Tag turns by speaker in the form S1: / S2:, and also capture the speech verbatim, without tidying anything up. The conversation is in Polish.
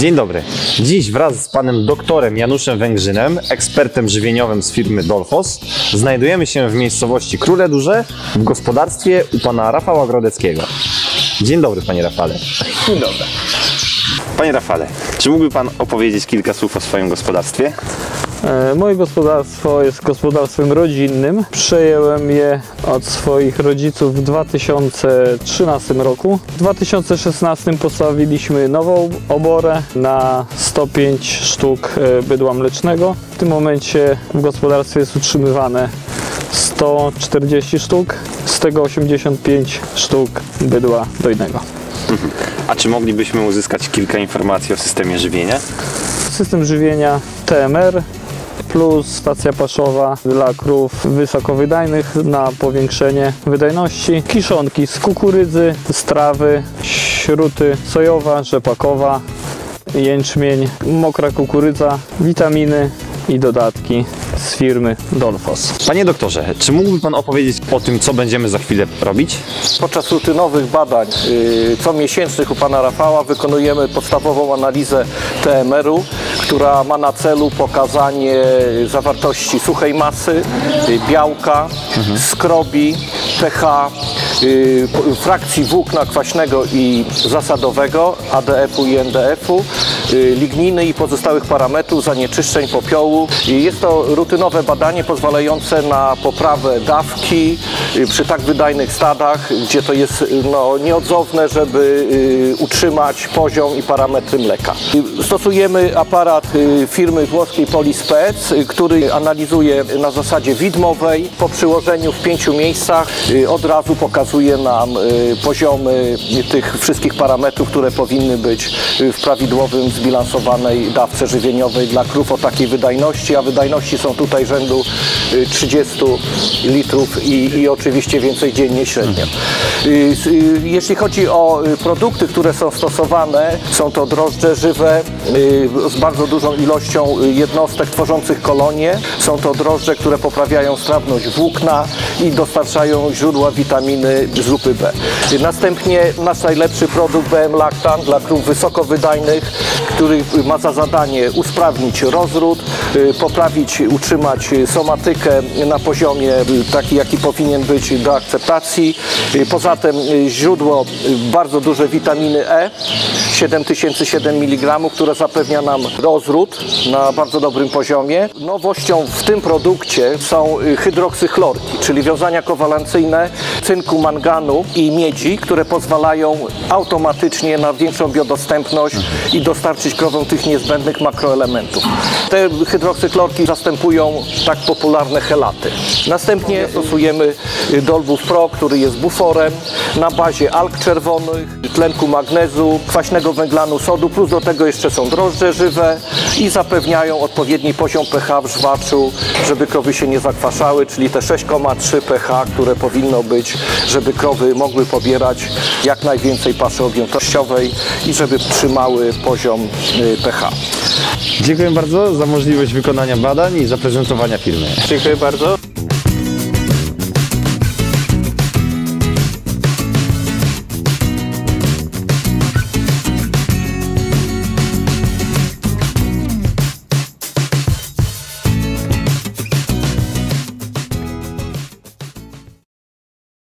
S1: Dzień dobry. Dziś wraz z panem doktorem Januszem Węgrzynem, ekspertem żywieniowym z firmy Dolphos, znajdujemy się w miejscowości Króle Duże w gospodarstwie u pana Rafała Grodeckiego. Dzień dobry, panie Rafale.
S2: Dzień dobry.
S1: Panie Rafale, czy mógłby pan opowiedzieć kilka słów o swoim gospodarstwie?
S2: Moje gospodarstwo jest gospodarstwem rodzinnym. Przejąłem je od swoich rodziców w dwa tysiące trzynastym roku. W dwa tysiące szesnastym postawiliśmy nową oborę na sto pięć sztuk bydła mlecznego. W tym momencie w gospodarstwie jest utrzymywane sto czterdzieści sztuk, z tego osiemdziesiąt pięć sztuk bydła dojnego.
S1: A czy moglibyśmy uzyskać kilka informacji o systemie żywienia?
S2: System żywienia T M R plus stacja paszowa dla krów wysokowydajnych na powiększenie wydajności, kiszonki z kukurydzy, z trawy, śruty sojowa, rzepakowa, jęczmień, mokra kukurydza, witaminy i dodatki z firmy Dolphos.
S1: Panie doktorze, czy mógłby pan opowiedzieć o tym, co będziemy za chwilę robić?
S3: Podczas rutynowych badań yy, comiesięcznych u pana Rafała wykonujemy podstawową analizę T M R-u, która ma na celu pokazanie zawartości suchej masy, yy, białka, mhm. skrobi, pH, yy, frakcji włókna kwaśnego i zasadowego, A D F-u i N D F-u, yy, ligniny i pozostałych parametrów, zanieczyszczeń, popiołu. Jest to rutynowe badanie pozwalające na poprawę dawki przy tak wydajnych stadach, gdzie to jest no, nieodzowne, żeby utrzymać poziom i parametry mleka. Stosujemy aparat firmy włoskiej Polispec, który analizuje na zasadzie widmowej. Po przyłożeniu w pięciu miejscach od razu pokazuje nam poziomy tych wszystkich parametrów, które powinny być w prawidłowym, zbilansowanej dawce żywieniowej dla krów o takiej wydajności, a wydajności są tutaj rzędu trzydziestu litrów i, i oczywiście więcej dziennie średnio. Jeśli chodzi o produkty, które są stosowane, są to drożdże żywe z bardzo dużą ilością jednostek tworzących kolonie. Są to drożdże, które poprawiają strawność włókna i dostarczają źródła witaminy z grupy B. Następnie nasz najlepszy produkt B M Lactam dla krów wysokowydajnych, który ma za zadanie usprawnić rozród, poprawić, utrzymać somatykę na poziomie taki, jaki powinien być do akceptacji. Poza tym źródło bardzo duże witaminy E, siedem tysięcy siedem miligramów, które zapewnia nam rozród na bardzo dobrym poziomie. Nowością w tym produkcie są hydroksychlorki, czyli wiązania kowalencyjne cynku, manganu i miedzi, które pozwalają automatycznie na większą biodostępność i dostarczyć krowom tych niezbędnych makroelementów. Te hydroksychlorki zastępują tak popularne chelaty. Następnie stosujemy Dolphos Pro, który jest buforem na bazie alg czerwonych, tlenku magnezu, kwaśnego węglanu sodu, plus do tego jeszcze są drożdże żywe i zapewniają odpowiedni poziom pH w żwaczu, żeby krowy się nie zakwaszały, czyli te sześć przecinek trzy pH, które powinno być, żeby krowy mogły pobierać jak najwięcej paszy objętościowej i żeby trzymały poziom pH.
S1: Dziękuję bardzo za możliwość wykonania badań i zaprezentowania firmy.
S2: Dziękuję bardzo.